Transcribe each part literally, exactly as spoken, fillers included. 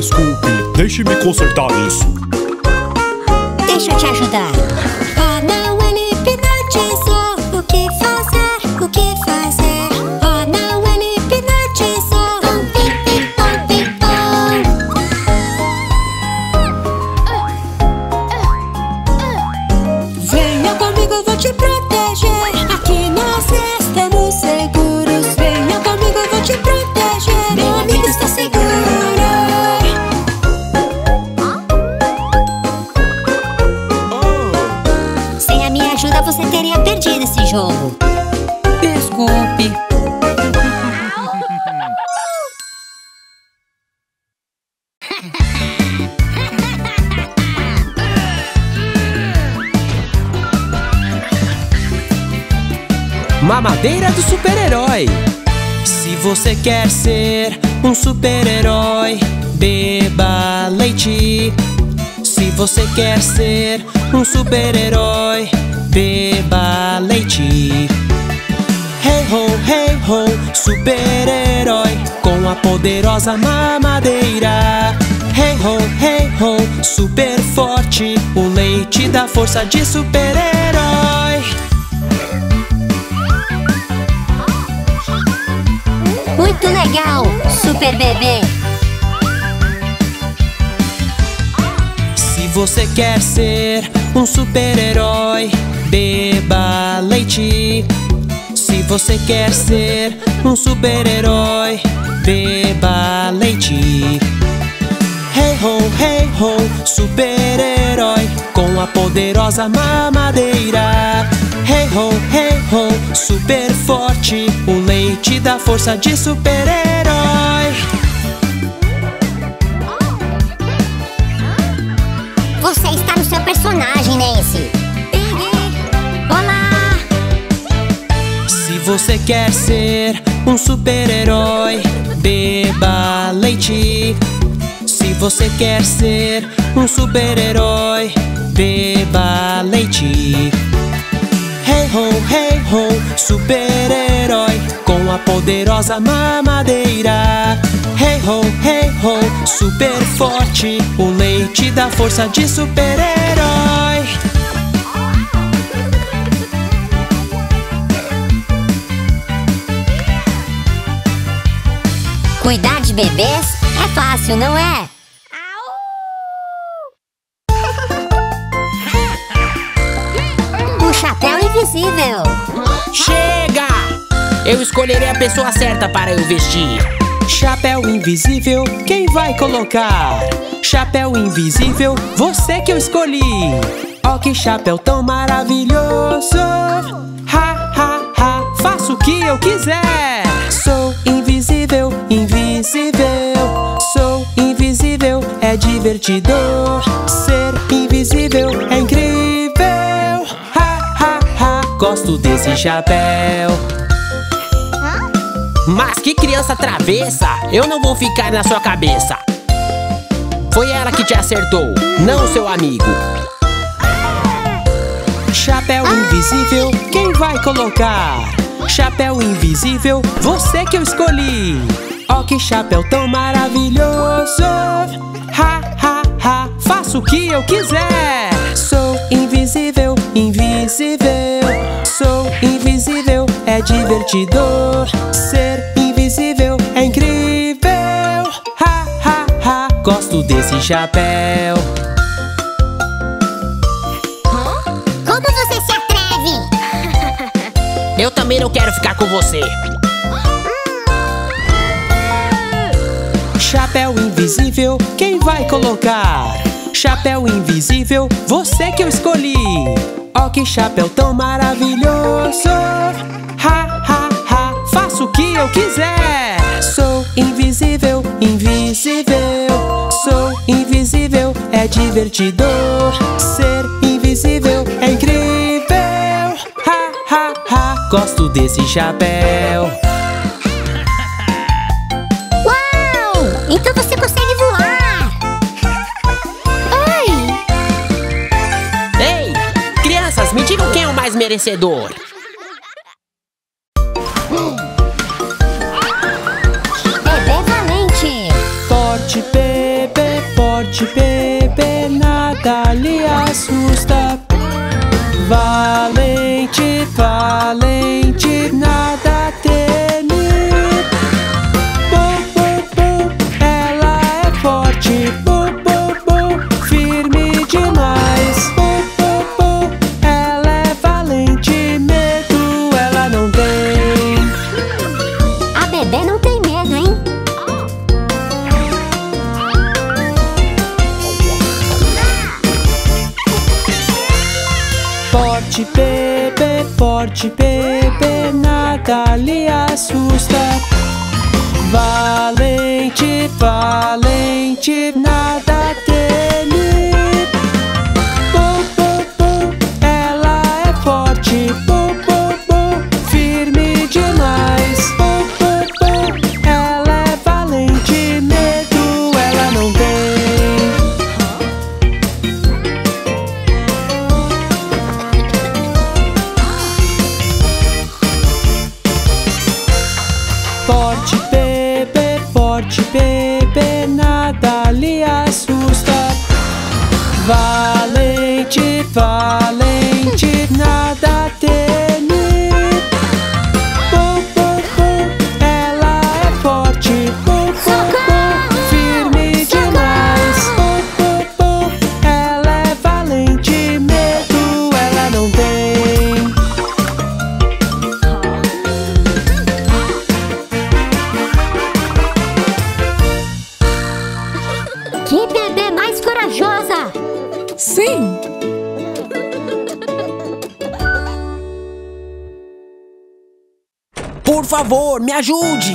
Desculpe, deixe-me consertar isso. Deixa eu te ajudar. Oh, não, ele hipnotizou. O que fazer? O que fazer? Oh, não, ele hipnotizou. Pom, pim, pim, pom, pim, pom. Venha comigo, eu vou te proteger. Aqui nós estamos seguros. Venha comigo, eu vou te proteger. Meu amigo está seguro. Você teria perdido esse jogo. Desculpe. Mamadeira do super-herói. Se você quer ser um super-herói, beba leite. Se você quer ser um super-herói, beba leite. Hey ho, hey ho, super-herói com a poderosa mamadeira. Hey ho, hey ho, super forte, o leite dá força de super-herói. Muito legal, super bebê. Se você quer ser um super-herói, beba leite. Se você quer ser um super-herói, beba leite. Hey ho, hey ho, super-herói com a poderosa mamadeira. Hey ho, hey ho, super forte, o leite dá força de super-herói. Você está no seu personagem, Nancy. Olá! Se você quer ser um super-herói, beba leite. Se você quer ser um super-herói, beba leite. Hey ho, hey ho, super-herói com a poderosa mamadeira. Hey ho, hey ho, super forte, o leite dá força de super-herói. Cuidar de bebês é fácil, não é? Um chapéu invisível. Chega! Eu escolherei a pessoa certa para eu vestir. Chapéu invisível, quem vai colocar? Chapéu invisível, você que eu escolhi. Oh, que chapéu tão maravilhoso. Ha, ha, ha, faço o que eu quiser. Sou invisível, invisível. Sou invisível, é divertido. Ser invisível é incrível. Ha, ha, ha, gosto desse chapéu. Mas que criança travessa! Eu não vou ficar na sua cabeça. Foi ela que te acertou, não seu amigo. Chapéu invisível, quem vai colocar? Chapéu invisível, você que eu escolhi. Oh, que chapéu tão maravilhoso. Ha, ha, ha, faço o que eu quiser. Sou invisível, invisível. Sou invisível, é divertido. Ser invisível é incrível. Ha, ha, ha, gosto desse chapéu. Como você se atreve? Eu também não quero ficar com você. Chapéu invisível, quem vai colocar? Chapéu invisível, você que eu escolhi. Oh, que chapéu tão maravilhoso. Ha, ha, ha, faço o que eu quiser. Sou invisível, invisível. Sou invisível, é divertido. Ser invisível é incrível. Ha, ha, ha, gosto desse chapéu. Então você consegue voar! Ai! Ei! Crianças, me digam quem é o mais merecedor! Bebê valente! Forte bebê, Forte bebê, nada lhe assusta. Valente, valente, nada teme. Bum, bum, bum, ela é forte. Bum, bum, bum, firme demais. Bum, bum, bum, ela é valente. Medo ela não tem. A bebê não tem medo, hein? Forte bebê, forte bebê, nada lhe assusta. Valente, valente, nada teme. Bum, bum, bum, ela é forte. Bum, bum, bum, firme demais. Bum, bum, bum, ela é valente. Medo ela não tem. Forte bebê, forte bebê, nada lhe assusta. Valente, valente, nada teme. Bum, bum, bum, ela é forte. Bum, bum, bum, firme demais. Bum, bum, bum, ela é valente. Medo ela não tem. Que bebê mais corajosa! Sim! Por favor, me ajude!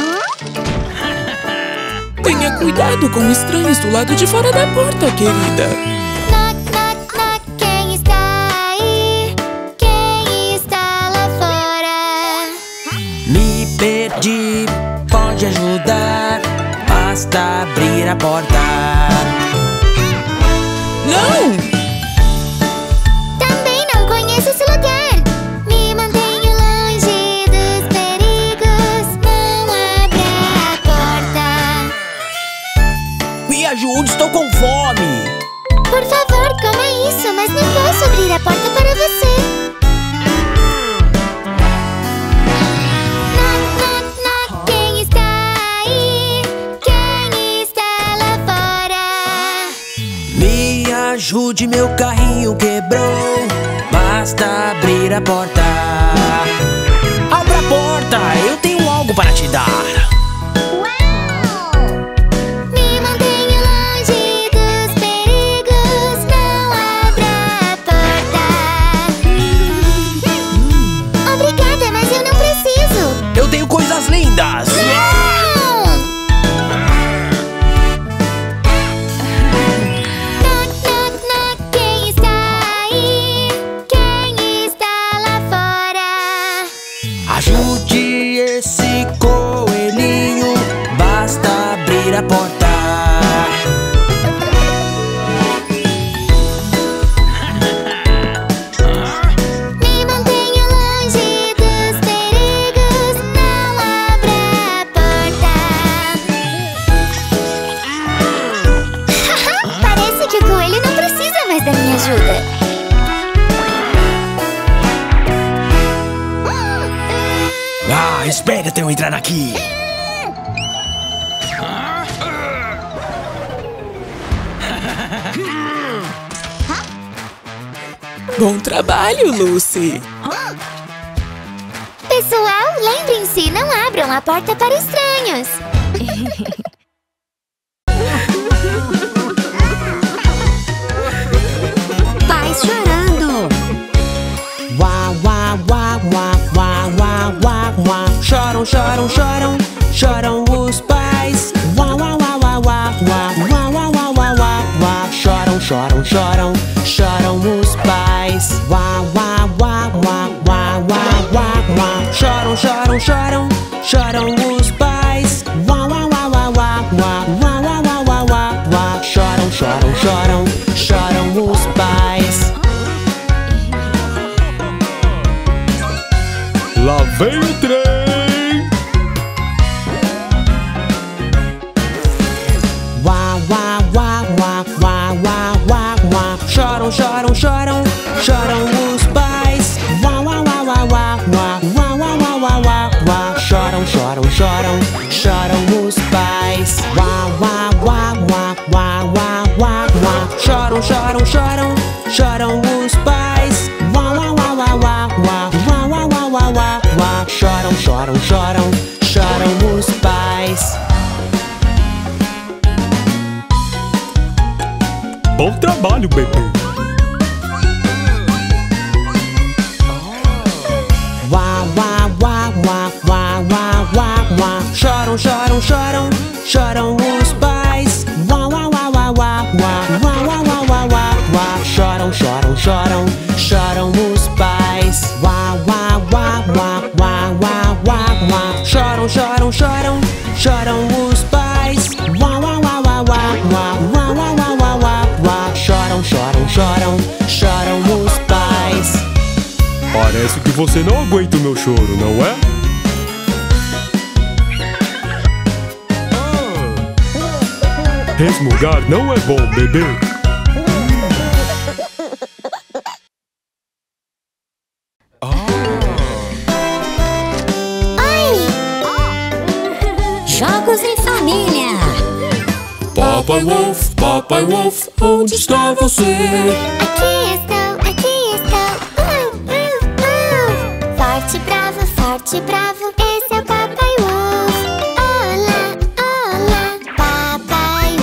Tenha cuidado com estranhos do lado de fora da porta, querida. Knock, knock, knock, quem está aí? Quem está lá fora? Me perdi, pode ajudar? Basta abrir a porta. Não! Também não conheço esse lugar. Me mantenho longe dos perigos. Não abra a porta. Me ajude, estou com fome. Por favor, coma isso, mas não posso abrir a porta para você. Knock, knock, knock, quem está aí? Quem está lá fora? Me ajude, meu carrinho quebrou. Basta abrir a porta. Abra a porta, eu tenho algo para te dar. Me mantenho longe dos perigos. Não abra a porta. Obrigada, mas eu não preciso. Eu tenho coisas lindas. Não! Knock, knock, knock, quem está aí? Quem está lá fora? Ajude esse coelhinho. Basta abrir a porta. Me mantenho longe dos perigos. Não abra a porta. Parece que o coelho não precisa mais da minha ajuda. Ah, espere até eu entrar aqui. Bom trabalho, Lucy! Pessoal, lembrem-se, não abram a porta para estranhos. Pais chorando. Uá, uá, uá, uá, uá, uá, uá, uá. Choram, choram, choram, choram os pais. Uá, uá, uá, uá, uá, uá, uá, uá, uá, uá, uá, uá. Choram, choram, choram, choram os pais. Uá, uá, uá, uá, uá, uá, uá, uá. Choram, choram, choram, choram os pais. Uá, uá, uá, uá, uá, uá, uá, uá, uá, uá, uá, uá. Choram, choram, choram, choram os pais. Lá vem o trem! Uá, uá, uá, uá, Bom trabalho, bebê. Uá, uá, uá, uá, uá, uá, uá, uá. Choram, choram, choram, choram os pais. Uá, uá, uá, uá, uá, uá, uá, uá, uá, uá, uá, uá. Choram, choram, choram, choram os pais. Uá, uá, uá, uá, uá, uá, uá, uá. Choram, choram, choram, choram os pais. Uá, uá, uá, uá, uá, uá, uá, uá, uá, uá, uá, uá. Choram, choram, choram, choram os pais. Parece que você não aguenta o meu choro, não é? Resmungar não é bom, bebê. Jogos em família. Papai Wolf, Papai Wolf, onde está você? Aqui estou, aqui estou. Uh, uh, uh. Forte, bravo, forte, bravo. Esse é o Papai Wolf. Olá, olá, Papai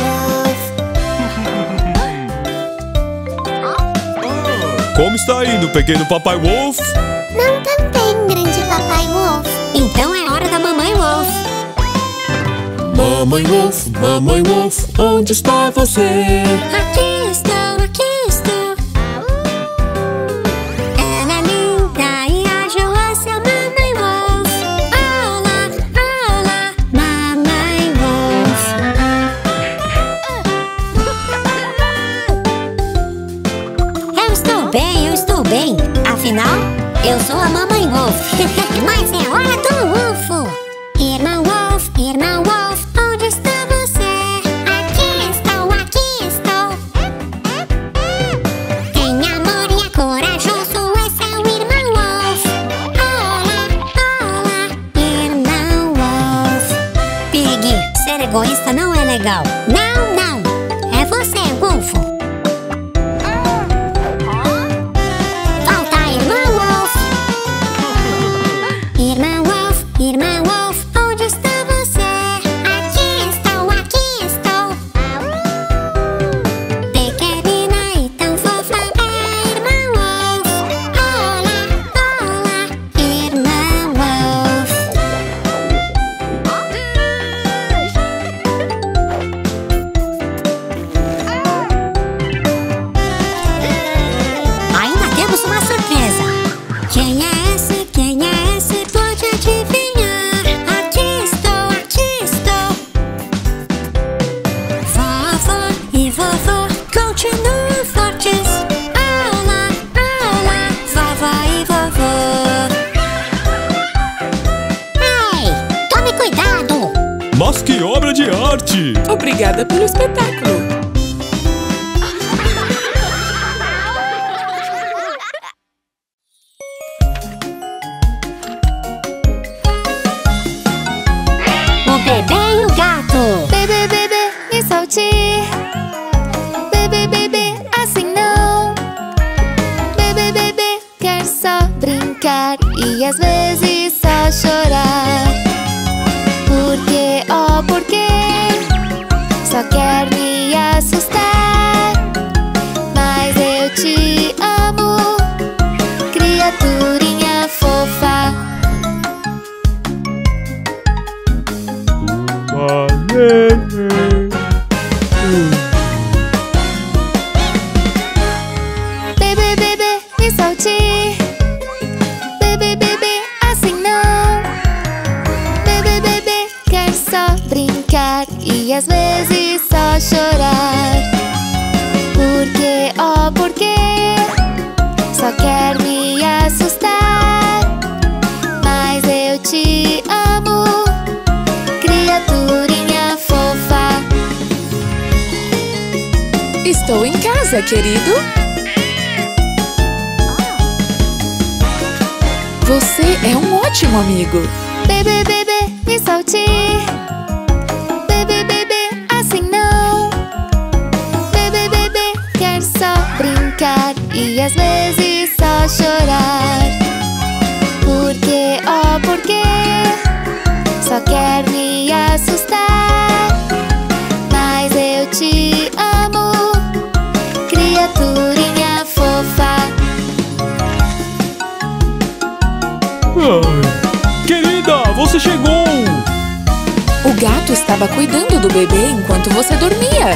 Wolf. Como está indo, pequeno Papai Wolf? Não também, grande Papai Wolf. Então é hora da Mamãe Wolf. Mamãe Wolf, Mamãe Wolf, onde está você? Aqui estou, aqui estou. Ela é linda e ágil, essa é a Mamãe Wolf. Olá, olá, Mamãe Wolf. Eu estou bem, eu estou bem. Afinal, eu sou a Mamãe Wolf. Mas é hora do Wolfo. Irmã Wolf, Irmã Wolf, onde está você? Aqui estou, aqui estou. Tem amor e é corajoso, esse é o Irmão Wolf. Olá, olá, Irmão Wolf. Pig, ser egoísta não é legal. Não, não, é você, Wolfo. Falta a Irmã Wolf. Irmã Wolf, Irmã Wolf, onde está você? Aqui estou, aqui estou. Pequenina e tão fofa é a Irmã Wolf. Olá, olá, Irmã Wolf. Ainda temos uma surpresa. Quem é esse? Quem é esse? Pode adivinhar. Aqui estou, aqui estou. Vovó e vovó continuam fortes. Olá, olá, vovó e vovô. Ei, tome cuidado. Mas que obra de arte! Obrigada pelo espetáculo. O bebê e o gato. Bebê, bebê, me solte. Bebê, bebê, assim não. Bebê, bebê, quer só brincar e às vezes só chorar. Por quê, oh, por quê? Só quer me assustar. Mas eu te amo, criaturinha fofa. Bebê, bebê, me solte. Bebê, bebê, assim não. Bebê, bebê, quer só brincar e às vezes só chorar. Por quê, oh, por quê? Só quer me assustar. Mas eu te amo, criaturinha fofa. Estou em casa, querido. Você é um ótimo amigo. Bebê, bebê, me solte. Bebê, bebê, assim não. Bebê, bebê, quer só brincar e às vezes só chorar. Por quê, oh, por quê? Só quer me assustar. Mas eu te amo, estava cuidando do bebê enquanto você dormia.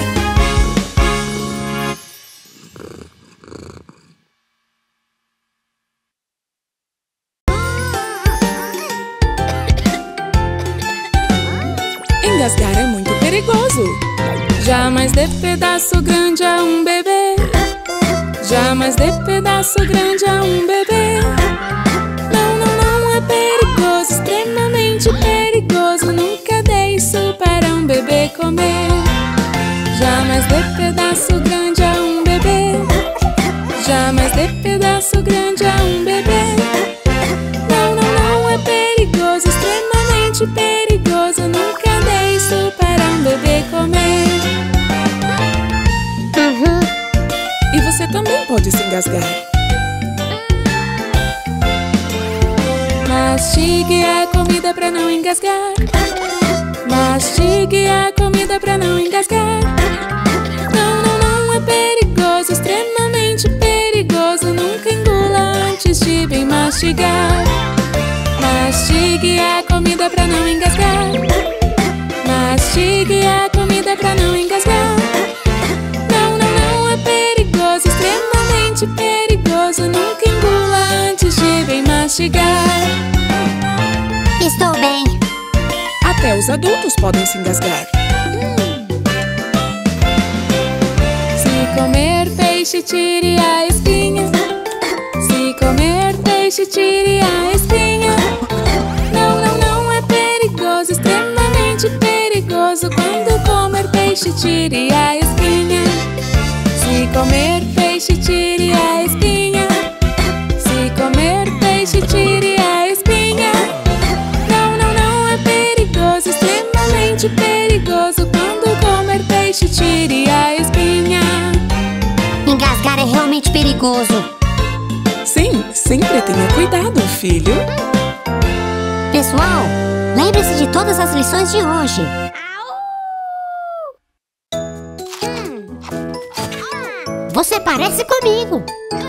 Engasgar é muito perigoso. Jamais dê pedaço grande a um bebê. Jamais dê pedaço grande a um bebê. Não, não, não, é perigoso, extremamente perigoso. Nunca dê isso para um bebê comer. Jamais dê pedaço grande a um bebê. Jamais dê pedaço grande a um bebê. Não, não, não, é perigoso, extremamente perigoso. Nunca dê isso para um bebê comer. Uhum. E você também pode se engasgar. Mastigue a comida pra não engasgar. Mastigue a comida pra não engasgar. Não, não, não, é perigoso, extremamente perigoso. Nunca engula antes de bem mastigar. Mastigue a comida pra não engasgar. Mastigue a comida pra não engasgar. Não, não, não, é perigoso, extremamente perigoso. Nunca engula antes de bem mastigar. Estou bem. Até os adultos podem se engasgar. Se comer peixe, tire a espinha. Se comer peixe, tire a espinha. Não, não, não, é perigoso, extremamente perigoso. Quando comer peixe, tire a espinha. Se comer peixe, tire a espinha. Se comer peixe, tire a espinha. Não, não, não, é perigoso, extremamente perigoso. Quando comer peixe, tire a espinha. Engasgar é realmente perigoso. Sim, sempre tenha cuidado, filho. Pessoal, lembre-se de todas as lições de hoje. Você parece comigo.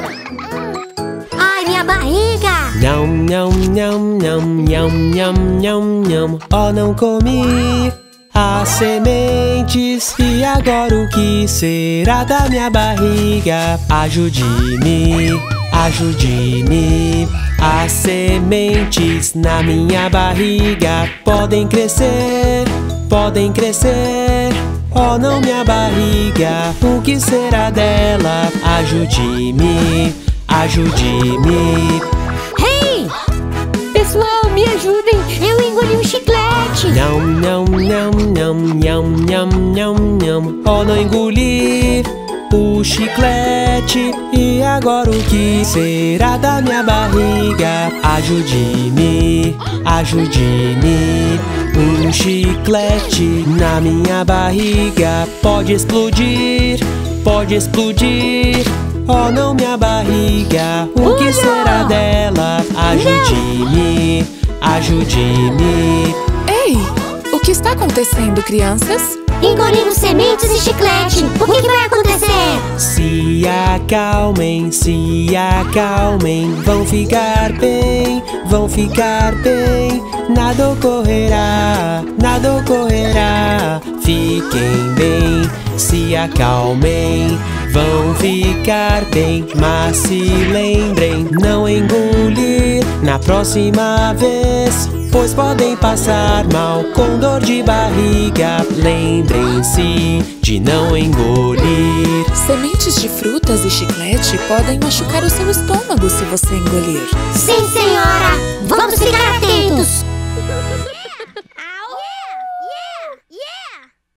Ai, minha barriga. Nham, nham, nham, nham, nham, nham, nham, nham. Oh, não comi as sementes. E agora o que será da minha barriga? Ajude-me, ajude-me. As sementes na minha barriga podem crescer, podem crescer. Oh, não, minha barriga, o que será dela? Ajude-me, ajude-me. Hey! Pessoal, me ajudem. Eu engoli um chiclete. Nham, nham, nham, nham, nham, nham, nham, nham. Oh, não engoli o chiclete. E agora o que será da minha barriga? Ajude-me, ajude-me. Um chiclete na minha barriga pode explodir, pode explodir. Oh, não, minha barriga, o que será dela? Ajude-me, ajude-me. Ei, o que está acontecendo, crianças? Engolimos sementes e chiclete. O que, que vai acontecer? Se acalmem, se acalmem. Vão ficar bem, vão ficar bem. Nada ocorrerá, nada ocorrerá. Fiquem bem, se acalmem. Vão ficar bem, mas se lembrem, não engolir na próxima vez, pois podem passar mal com dor de barriga. Lembrem-se de não engolir. Sementes de frutas e chiclete podem machucar o seu estômago se você engolir. Sim, senhora. Vamos ficar atentos.